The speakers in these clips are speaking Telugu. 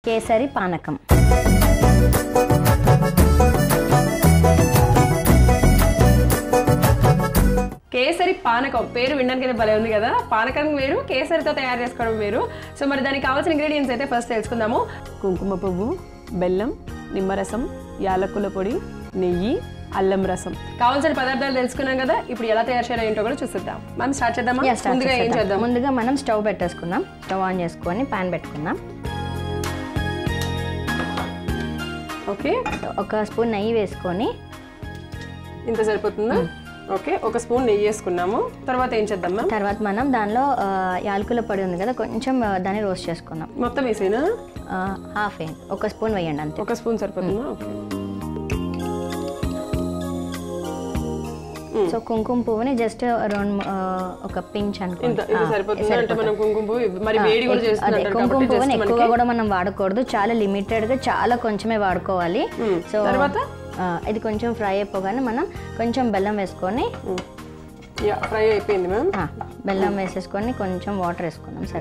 కేసరి పానకం. కేసరి పానకం పేరు వినడానికి భలే ఉంది కదా. పానకం వేరు, కేసరితో తయారు చేసుకోవడం వేరు. సో మరి దానికి కావాల్సిన ఇంగ్రీడియంట్స్ అయితే ఫస్ట్ తెలుసుకుందాము. కుంకుమ పువ్వు, బెల్లం, నిమ్మరసం, యాలకుల పొడి, నెయ్యి, అల్లం రసం. కావాల్సిన పదార్థాలు తెలుసుకున్నాం కదా. ఇప్పుడు ఎలా తయారు చేయాలో ఏంటో కూడా చూద్దాం. మనం స్టార్ట్ చేద్దామా? ముందుగా ఏం చేద్దాం? ముందుగా మనం స్టవ్ పెట్టేసుకుందాం. స్టవ్ ఆన్ చేసుకొని పాన్ పెట్టుకుందాం. ఓకే, ఒక స్పూన్ నెయ్యి వేసుకొని. ఇంత సరిపోతుందా? ఓకే, ఒక స్పూన్ నెయ్యి వేసుకున్నాము. తర్వాత ఏం చేద్దాం? తర్వాత మనం దానిలో యాలకుల పొడి ఉంది కదా, కొంచెం దాన్ని రోస్ట్ చేసుకుందాం. మొత్తం వేసేనా? హాఫ్ వేయండి, ఒక స్పూన్ వేయండి అంతే. ఒక స్పూన్ సరిపోతుందా? ఓకే. సో కుంకుమ పువ్వుని జస్ట్ ఒక పించ్ అనుకోండి. కుంకుమ పువ్వుని ఎక్కువగా కూడా మనం వాడకూడదు, చాలా లిమిటెడ్ గా, చాలా కొంచెమే వాడుకోవాలి. సో ఇది కొంచెం ఫ్రై అయిపోగానే మనం కొంచెం బెల్లం వేసుకొని, ఫ్రై అయిపోయింది మ్యామ్, బెల్లం వేసేసుకొని కొంచెం వాటర్ వేసుకున్నాం. సరే,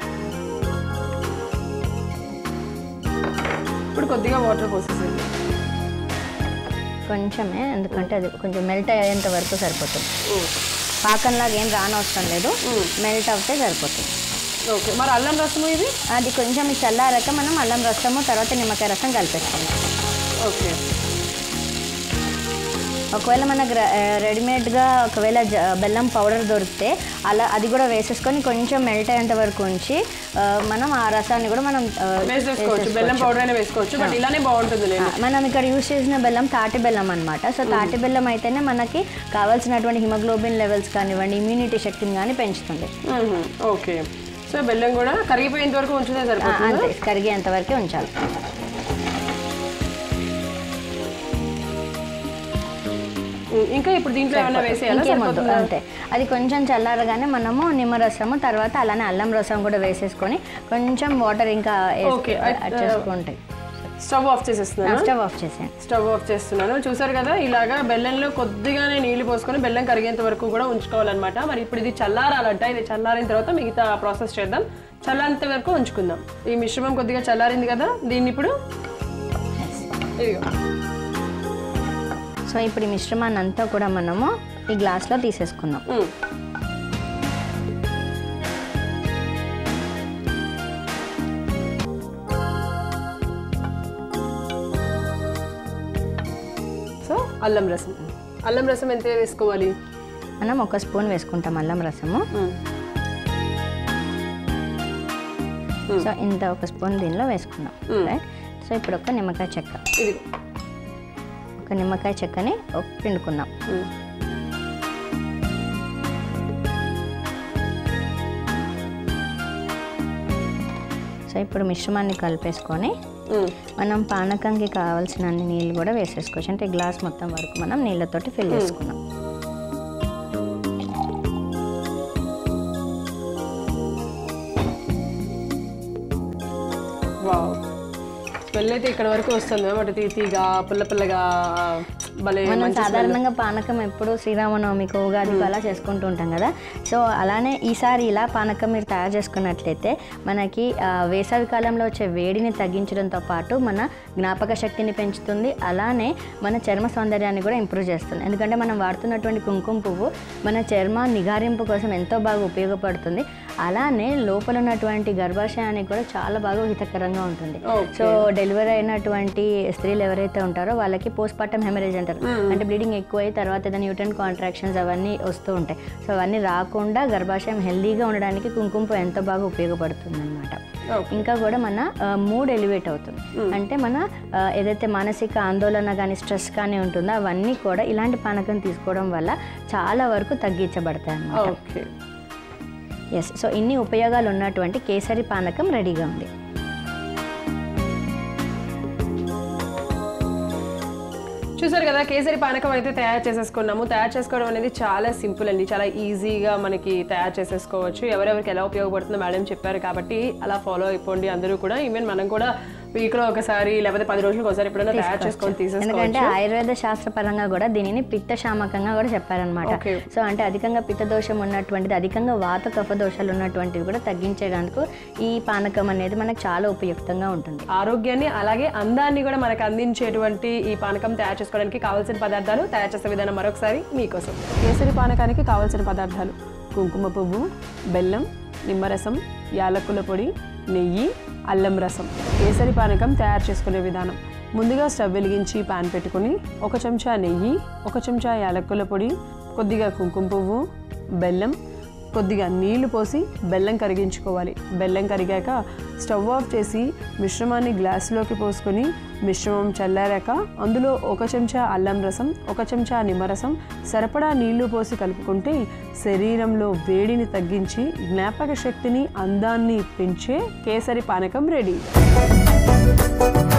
ఇప్పుడు కొద్దిగా వాటర్ పోసేసేయండి. కొంచెమే, ఎందుకంటే అది కొంచెం మెల్ట్ అయ్యేంత వరకు సరిపోతుంది. పాకంలాగా ఏం రానవసరం లేదు, మెల్ట్ అవుతే సరిపోతుంది. ఓకే, మరి అల్లం రసము ఇది? అది కొంచెం చల్లారాక మనం అల్లం రసము తర్వాత నిమ్మకాయ రసం కలిపేస్తాం. ఓకే, ఒకవేళ మనకు రెడీమేడ్గా ఒకవేళ బెల్లం పౌడర్ దొరికితే అలా అది కూడా వేసేసుకొని కొంచెం మెల్ట్ అయ్యేంత వరకు ఉంచి మనం ఆ రసాన్ని కూడా మనం వేసేసుకోవచ్చు. బెల్లం పౌడర్ అయినా వేసుకోవచ్చు, బట్ ఇలానే బాగుంటుంది. మనం ఇక్కడ యూజ్ చేసిన బెల్లం తాటి బెల్లం అనమాట. సో తాటి బెల్లం అయితేనే మనకి కావాల్సినటువంటి హిమోగ్లోబిన్ లెవెల్స్ కానివ్వండి, ఇమ్యూనిటీ శక్తిని కానీ పెంచుతుంది. ఓకే, సో బెల్లం కూడా కరిగిపోయేంత వరకు ఉంచితే సరిపోతుంది. అంతే, కరిగేంత వరకే ఉంచాలి. ఇంకా ఇప్పుడు దీంట్లో ఏమైనా వేసేయాలా? అంతే, అది కొంచెం చల్లారగానే మనము నిమ్మరసము తర్వాత అలానే అల్లం రసం కూడా వేసేసుకొని కొంచెం వాటర్ ఇంకా యాడ్ చేసుకుంటాయి. స్టవ్ ఆఫ్ చేసేస్తున్నాను. స్టవ్ ఆఫ్ చేసాను. స్టవ్ ఆఫ్ చేస్తున్నాను. చూసారు కదా, ఇలాగా బెల్లంలో కొద్దిగానే నీళ్లు పోసుకొని బెల్లం కరిగేంత వరకు కూడా ఉంచుకోవాలన్నమాట. మరి ఇప్పుడు ఇది చల్లారాలంట. ఇది చల్లారిన తర్వాత మిగతా ప్రాసెస్ చేద్దాం. చల్లారేంత వరకు ఉంచుకుందాం. ఈ మిశ్రమం కొద్దిగా చల్లారింది కదా, దీన్ని ఇప్పుడు ఇదిగో. సో ఇప్పుడు ఈ మిశ్రమాన్ని అంతా కూడా మనము ఈ గ్లాస్లో తీసేసుకుందాం. సో అల్లం రసం, అల్లం రసం ఎంత వేసుకోవాలి? మనం ఒక స్పూన్ వేసుకుంటాం అల్లం రసము. సో ఇంత ఒక స్పూన్ దీనిలో వేసుకున్నాం. రైట్. సో ఇప్పుడు ఒక నిమ్మకాయ చెక్క, ఒక నిమ్మకాయ చెక్కని పిండుకుందాం. సో ఇప్పుడు మిశ్రమాన్ని కలిపేసుకొని మనం పానకంకి కావాల్సిన అన్ని నీళ్ళు కూడా వేసేసుకోవచ్చు. అంటే గ్లాస్ మొత్తం వరకు మనం నీళ్ళతోటి ఫిల్ చేసుకున్నాం. స్మెల్ అయితే ఇక్కడ వరకు వస్తుంది. బట్ తీగా పుల్ల పుల్లగా భలే. మనం సాధారణంగా పానకం ఎప్పుడు శ్రీరామనవమికి, ఉగాదికి అలా చేసుకుంటూ ఉంటాం కదా. సో అలానే ఈసారి ఇలా పానకం మీరు తయారు చేసుకున్నట్లయితే మనకి వేసవి కాలంలో వచ్చే వేడిని తగ్గించడంతో పాటు మన జ్ఞాపక శక్తిని పెంచుతుంది. అలానే మన చర్మ సౌందర్యాన్ని కూడా ఇంప్రూవ్ చేస్తుంది. ఎందుకంటే మనం వాడుతున్నటువంటి కుంకుమ పువ్వు మన చర్మ నిగారింపు కోసం ఎంతో బాగా ఉపయోగపడుతుంది. అలానే లోపల ఉన్నటువంటి గర్భాశయానికి కూడా చాలా బాగా హితకరంగా ఉంటుంది. సో డెలివరీ అయినటువంటి స్త్రీలు ఎవరైతే ఉంటారో వాళ్ళకి పోస్ట్ పార్టం హెమరేజ్ అంటారు. అంటే బ్లీడింగ్ ఎక్కువ అయ్యి తర్వాత ఏదైనా యూటర్న్ కాంట్రాక్షన్స్ అవన్నీ వస్తూ ఉంటాయి. సో అవన్నీ రాకుండా గర్భాశయం హెల్దీగా ఉండడానికి కుంకుమ పువ్వు ఎంతో బాగా ఉపయోగపడుతుంది అనమాట. ఇంకా కూడా మన మూడ్ ఎలివేట్ అవుతుంది. అంటే మన ఏదైతే మానసిక ఆందోళన కానీ స్ట్రెస్ కానీ ఉంటుందో అవన్నీ కూడా ఇలాంటి పానకం తీసుకోవడం వల్ల చాలా వరకు తగ్గించబడతాయి అన్నమాట. ఎస్. సో ఇన్ని ఉపయోగాలు ఉన్నటువంటి కేసరి పానకం రెడీగా ఉంది. చూసారు కదా, కేసరి పానకం అయితే తయారు చేసేసుకున్నాము. తయారు చేసుకోవడం అనేది చాలా సింపుల్ అండి, చాలా ఈజీగా మనకి తయారు చేసేసుకోవచ్చు. ఎవరెవరికి ఎలా ఉపయోగపడుతుందో మేడం చెప్పారు కాబట్టి అలా ఫాలో అయిపోండి అందరూ కూడా. ఈవెన్ మనం కూడా వీక్లో ఒకసారి లేకపోతే 10 రోజులకు ఒకసారి ఎప్పుడైనా తయారు చేసుకొని తీసేసుకోవచ్చు. ఎందుకంటే ఆయుర్వేద శాస్త్ర పరంగా కూడా దీనిని పిత్తశామకంగా కూడా చెప్పారనమాట. సో అంటే అధికంగా పిత్త దోషం ఉన్నటువంటిది, అధికంగా వాత కఫ దోషాలు ఉన్నటువంటివి కూడా తగ్గించేందుకు ఈ పానకం అనేది మనకు చాలా ఉపయుక్తంగా ఉంటుంది. ఆరోగ్యాన్ని అలాగే అందాన్ని కూడా మనకు అందించేటువంటి ఈ పానకం తయారు చేసుకోవడానికి కావాల్సిన పదార్థాలు, తయారు చేసే విధానం మరొకసారి మీకోసం. కేసరి పానకానికి కావాల్సిన పదార్థాలు: కుంకుమ పువ్వు, బెల్లం, నిమ్మరసం, యాలకుల పొడి, నెయ్యి, అల్లం రసం. కేసరి పానకం తయారు చేసుకునే విధానం: ముందుగా స్టవ్ వెలిగించి పాన్ పెట్టుకుని 1 చెంచా నెయ్యి, 1 చెంచా యాలకుల పొడి, కొద్దిగా కుంకుమ పువ్వు, బెల్లం, కొద్దిగా నీళ్లు పోసి బెల్లం కరిగించుకోవాలి. బెల్లం కరిగాక స్టవ్ ఆఫ్ చేసి మిశ్రమాన్ని గ్లాసులోకి పోసుకొని మిశ్రమం చల్లారాక అందులో 1 చెంచా అల్లం రసం, 1 చెంచా నిమ్మరసం, సరిపడా నీళ్లు పోసి కలుపుకుంటే శరీరంలో వేడిని తగ్గించి జ్ఞాపక శక్తిని, అందాన్ని పెంచే కేసరి పానకం రెడీ.